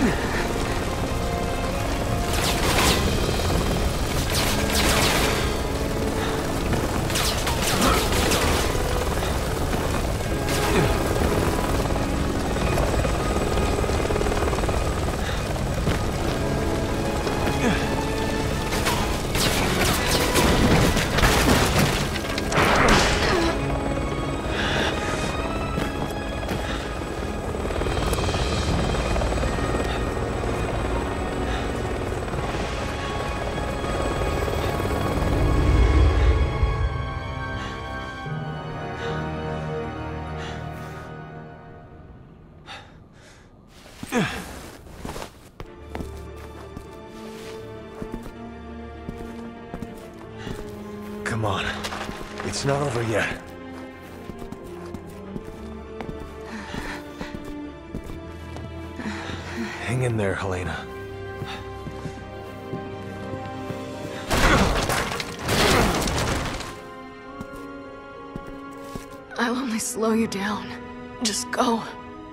Come on. It's not over yet. Hang in there, Helena. I'll only slow you down. Just go.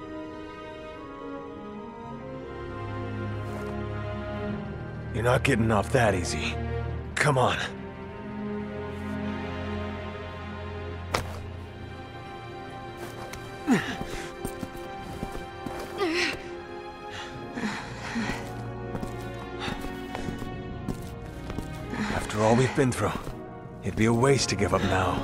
You're not getting off that easy. Come on. After all we've been through, it'd be a waste to give up now.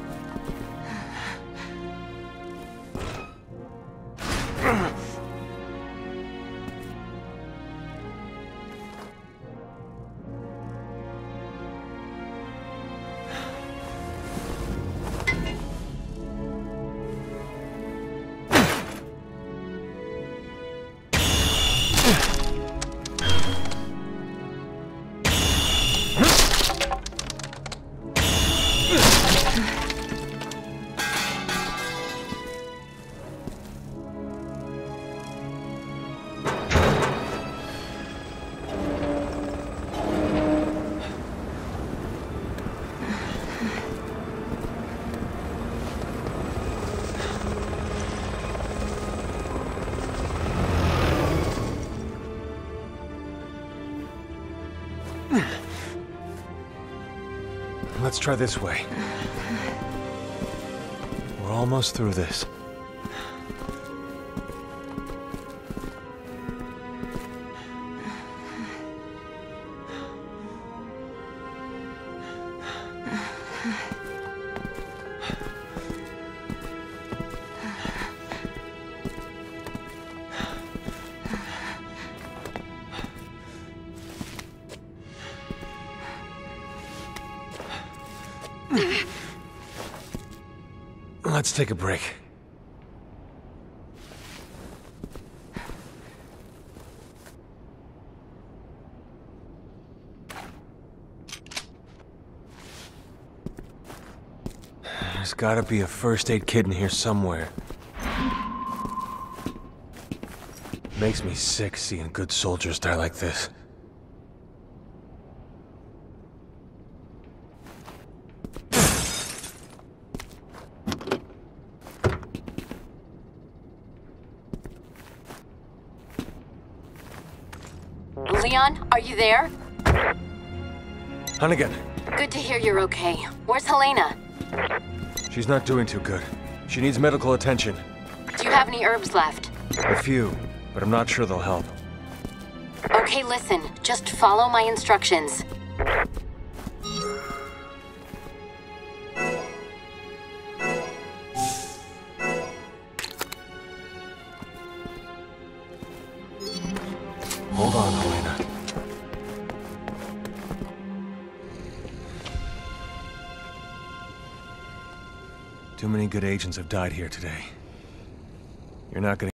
Let's try this way. We're almost through this. Let's take a break. There's gotta be a first aid kit in here somewhere. Makes me sick seeing good soldiers die like this. Leon, are you there? Hunnigan. Good to hear you're okay. Where's Helena? She's not doing too good. She needs medical attention. Do you have any herbs left? A few, but I'm not sure they'll help. Okay, listen. Just follow my instructions. Hold on, Helena. Too many good agents have died here today. You're not gonna